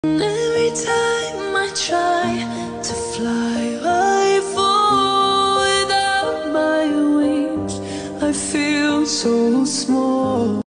Every time I try to fly, I fall without my wings. I feel so small.